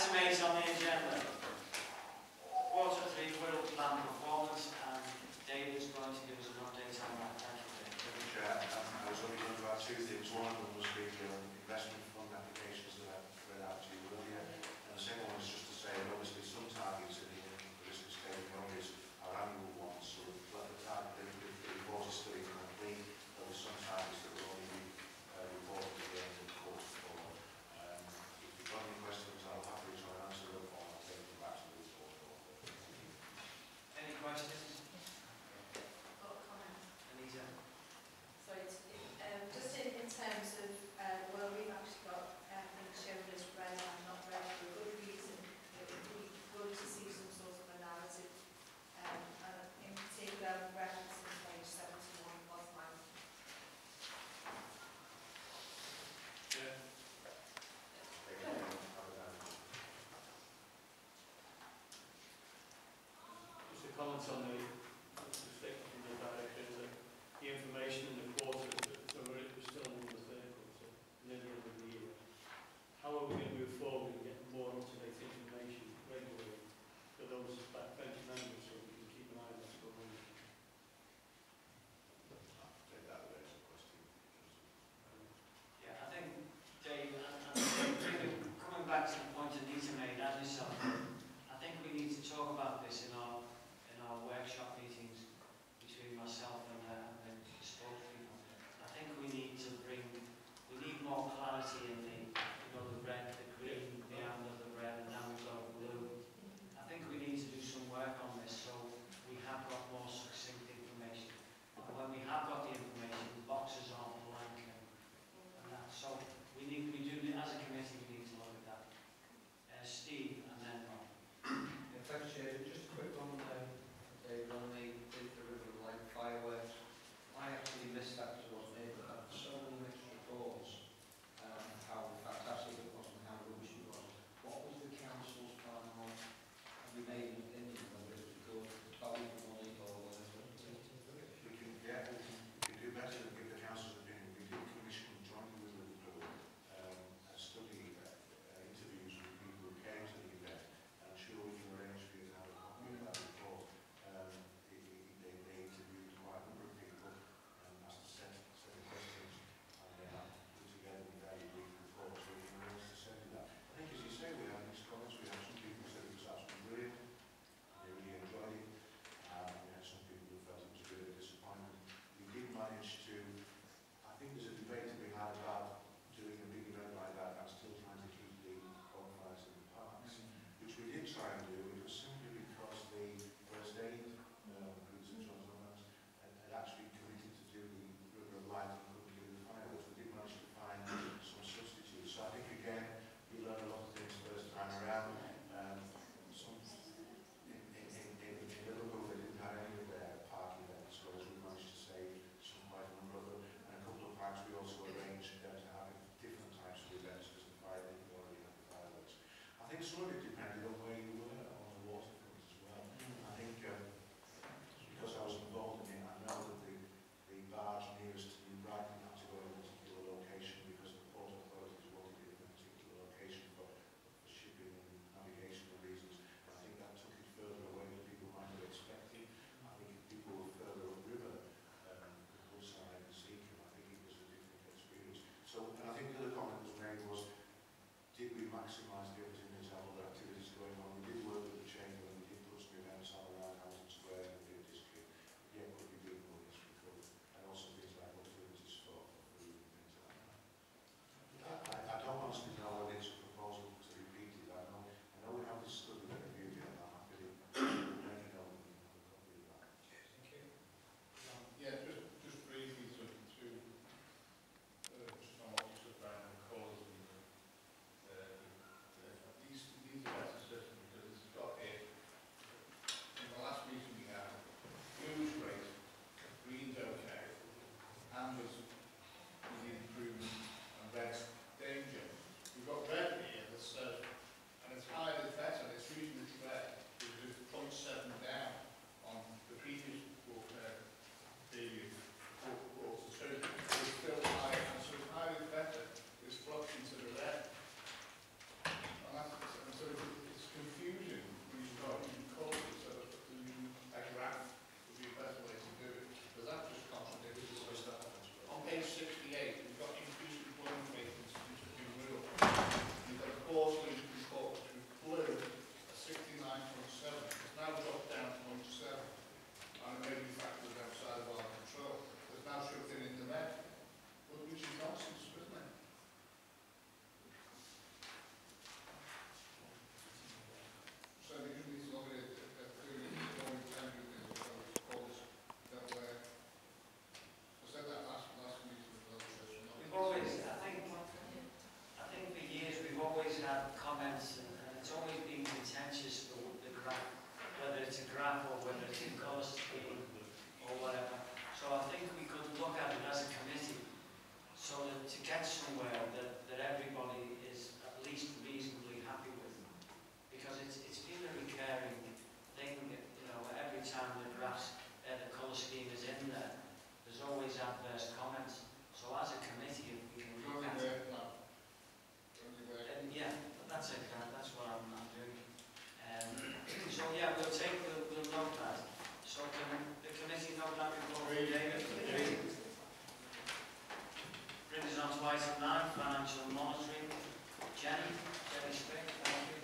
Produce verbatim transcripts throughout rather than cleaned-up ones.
Item eight on the agenda. Quarter three Wirral plan performance, and David's going to give us an update on that. Thank you, David. Thank you, Chair. Um, I was only going about two things. One of them was the um, investment fund applications that I read out to you earlier. And the second one is just to say that obviously some targets in the business case areas are annual ones, so the target, the report is still incomplete. There were some targets that will only be uh, reported at the end of the course four. Um, if you've got any questions, I'll happily try and answer them, or I'll take them back to the report. Any questions? Got a comment. Anita? So it's, it, um, just in, in terms of uh, where we've actually got uh, things shown as red and not red for a good reason, it would be good to see some sort of a narrative, um, and in particular reference to page seventy-one of mine. Yeah. Just a comment on the, the statement from the director that the information in the quarter, so we're still on the third quarter, near the end of the year. How are we going to move forward and get more up-to-date information regularly for those backbench members so we can keep an eye on what's going on? I'll take that away as a question. Yeah, I think, Dave, and, and coming back to the point Anita made, as I said, I think we need to talk about this in our in our workshop had comments, and, and it's always been contentious, the, the graph, whether it's a graph or whether it's a colour scheme or whatever. So I think we could look at it as a committee, so that to get somewhere that, that everybody is at least reasonably happy with. Because it's, it's been a recurring thing, you know, every time the graphs, uh, the colour scheme is in there, there's always adverse comments. So as a committee, if we can look at it. And yeah, that's it, that's what I'm, I'm doing. Um, so yeah, we'll take, we'll, we'll note that. So can the committee note that before we David? Bring us on to item nine, financial monitoring. Jenny, Jenny Smith, thank you.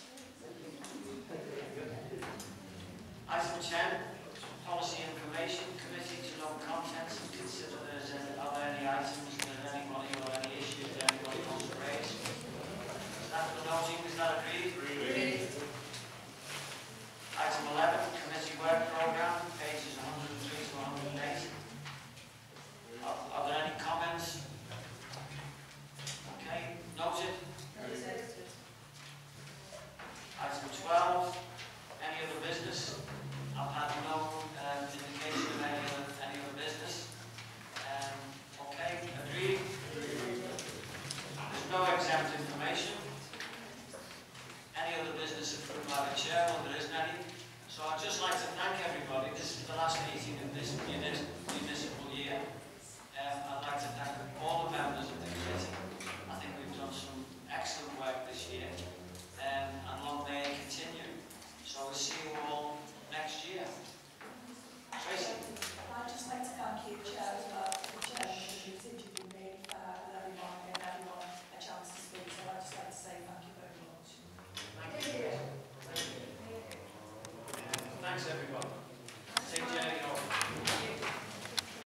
Item ten, policy information.